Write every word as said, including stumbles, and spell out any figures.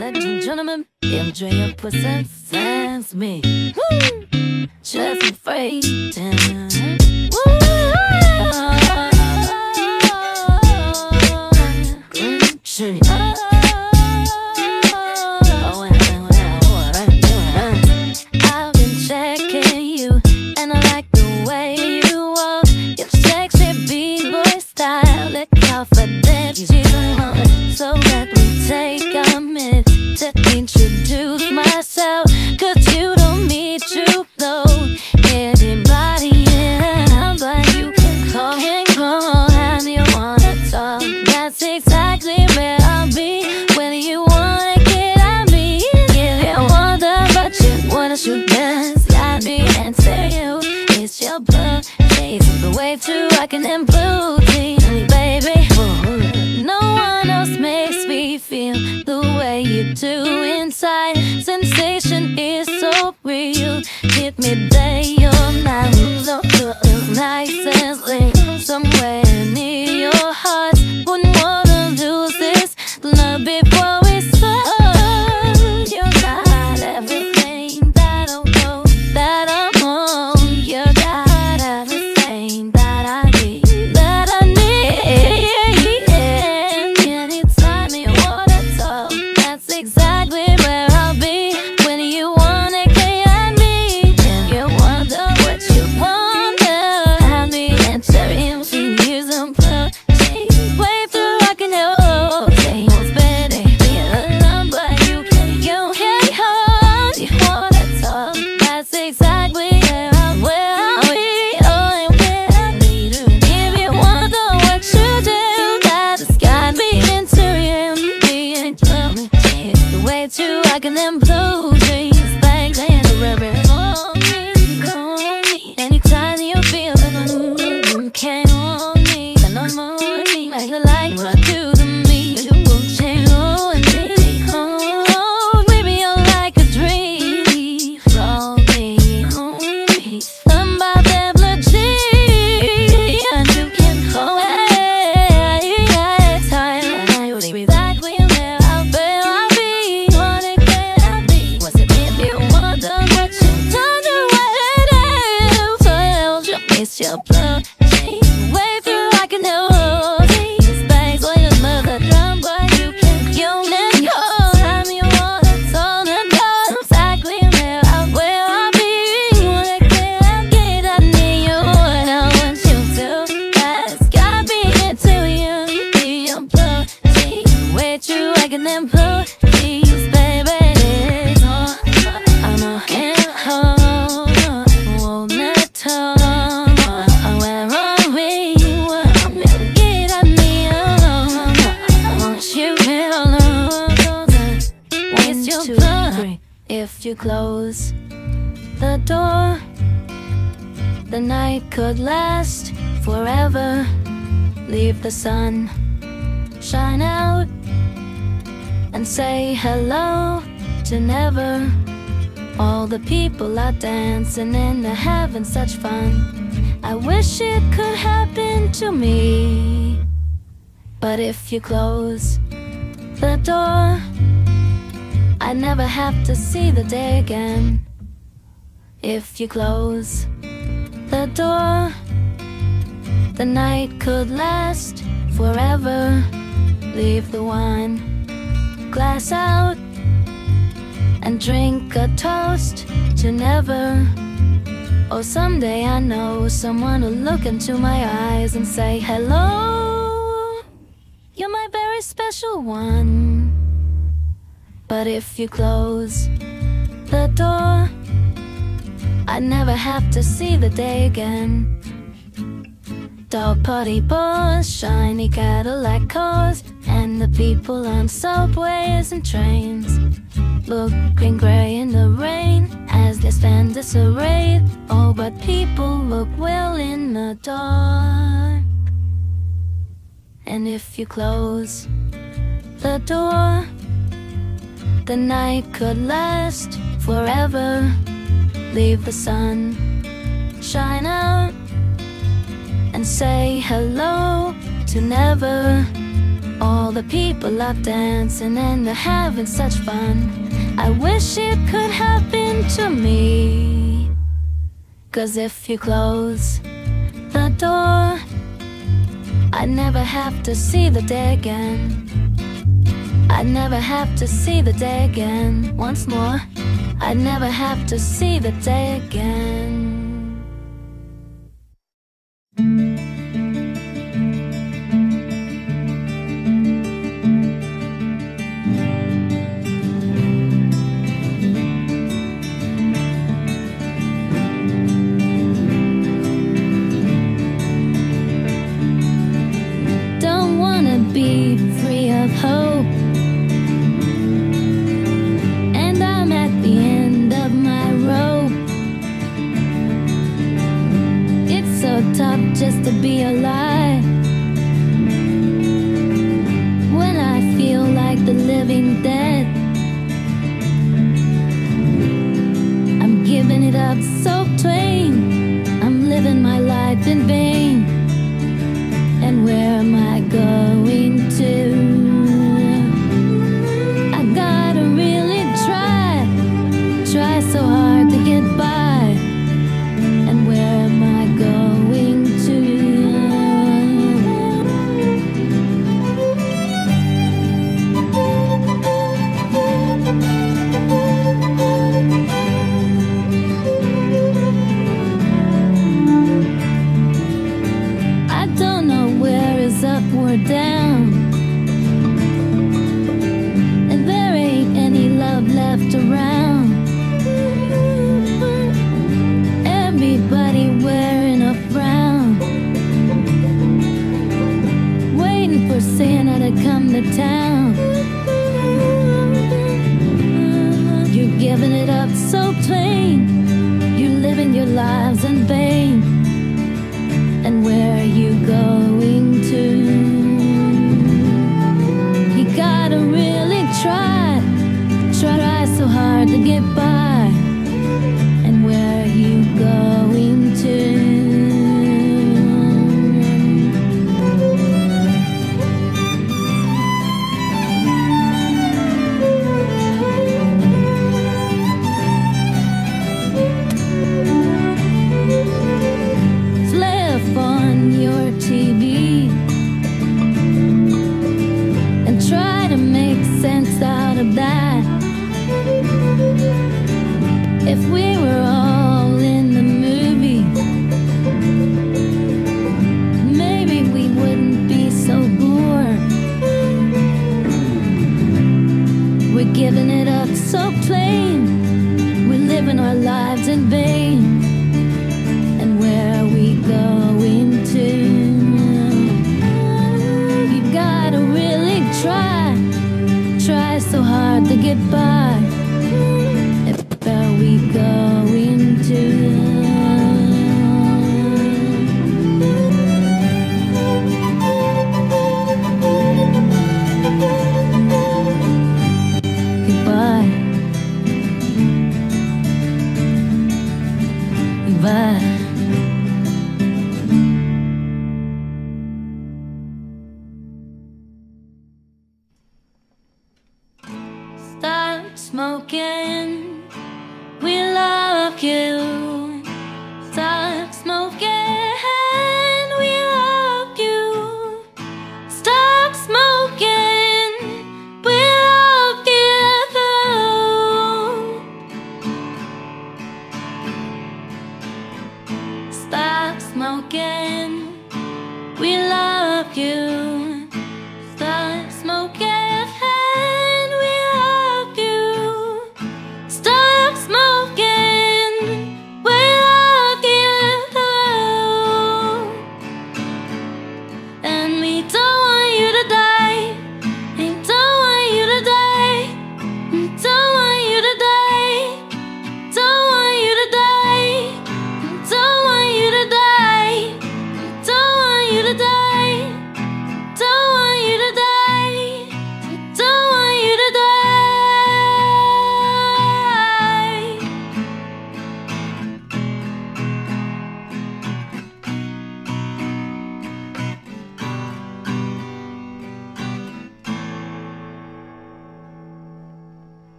ladies and gentlemen, M J Up presents Sans Me. Woo! Just afraid. Woo! Shit. I've been checking you, and I like the way you walk. Your sexy b-boy style, it confidence. So let me take a minute to introduce myself, cause you don't need to know anybody, yeah. But you can call and call and you wanna talk. That's exactly where I'll be when you wanna get at me. If you wonder but you wanna shoot dance, got me answer you. It's your blood chasing the way to rockin' and blue jeans, baby. No one else makes me feel the way you do inside. Sensation is so real. Hit me day or night. So nice and slim, somewhere near your heart. Wouldn't wanna lose this love before we start. You got everything that I know, that I want. You got everything that I need, that I need. Anytime you wanna talk, that's exactly where I'll be when you wanna get at me. If you wonder what you wonder, have me answer him. She use them plug. Wait till I can help. It's better be alone, but you can go hey hard. You wanna talk, that's exactly where I'm where I'll be. Oh, and where I need you. If you wonder what you do, that's got me into you. Being lonely, it's the way to I can them blue jeans, bangs and the river. Call me, call me anytime you feel the mood. You can't hold me, I know more me like you like what I do to me. You won't change, oh, and baby, oh, baby, you're like a dream. Roll me, hold me, about that blood cheese, and you can hold it. Time, I will be back when there I'll be, I'll be. Wanna get at me? Was it if you wonder what you don't do what it is? So you miss your blood. Wait till I can hold these bags on your mother drum, but you can go let go. Time you wanna tell them go. Exactly where I where I'll be. Wanna get at get I need you, and I want you to. That's got me into you. Be your blood. Wait till I can then blow these baby. Oh, I'm a hand hold, won't let tongue. Where are we? I'm gonna get at me. I want you alone. It's your blood. If you close the door, the night could last forever. Leave the sun shine out and say hello to never. All the people are dancing and they're having such fun. I wish it could happen to me. But if you close the door, I never have to see the day again. If you close the door, the night could last forever. Leave the wine glass out and drink a toast to never. Oh, someday I know someone will look into my eyes and say, hello, you're my very special one. But if you close the door, I never have to see the day again. Dog party bars, shiny Cadillac cars, and the people on subways and trains, looking grey in the rain as they stand disarrayed. Oh, but people look well in the dark. And if you close the door, the night could last forever. Leave the sun shine out and say hello to never. All the people love dancing and they're having such fun. I wish it could happen to me. 'Cause if you close the door, I'd never have to see the day again. I'd never have to see the day again. Once more, I'd never have to see the day again. Don't wanna be free of hope, and I'm at the end of my rope. It's so tough just to be alive when I feel like the living dead. I'm giving it up so plain, I'm living my life in vain. And where am I going to? I gotta really try, try so hard to get by. And where am I going to? I don't know where is up or down, and there ain't any love left around. Everybody wearing a frown, waiting for Santa to come to town. You're giving it up so plain, you're living your lives in vain. And where are you going to? You gotta really try, try so hard to get by. And where are you going to? Flip on your T V and try to make sense out of that. If we were all in the movie, maybe we wouldn't be so bored. We're giving it up so plain, we're living our lives in vain. And where are we going to? You gotta really try, try so hard to get by. Where are we going to? Goodbye. Goodbye. Stop smoking, we love you.